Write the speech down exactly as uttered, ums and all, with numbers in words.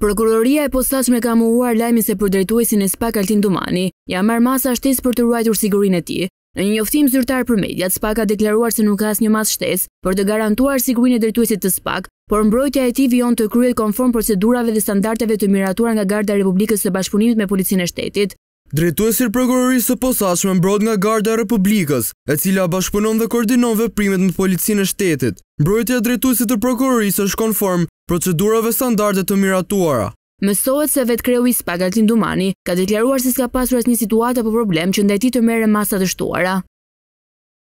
Prokuroria e posaçme ka mohuar lajmin se përdrejtuesin e SPAK Altin Dumani ja marr masa shtesë për të ruajtur sigurinë e tij. Në një njoftim zyrtar për mediat, SPAK ka deklaruar se nuk ka asnjë masë shtesë për të garantuar sigurinë e drejtuesit të SPAK, por mbrojtja e tij vijon të kryhet konform procedurave dhe standardeve të miratuar nga Garda e Republikës së Bashkëpunimit me Policinë e Shtetit. Drejtuesi i prokurorisë së posaçme mbrohet nga Garda e Republikës, e cila bashkëpunon dhe koordinon veprimet me Policinë e Shtetit. Mbrojtja e drejtuesit të prokurorisë është konform procedurave standarde të miratuara. Mësohet se vetë kreu i SPAK Altin Dumani ka deklaruar se s'ka pasur asnjë situatë apo problem që ndaj tij të merren masa të shtuara.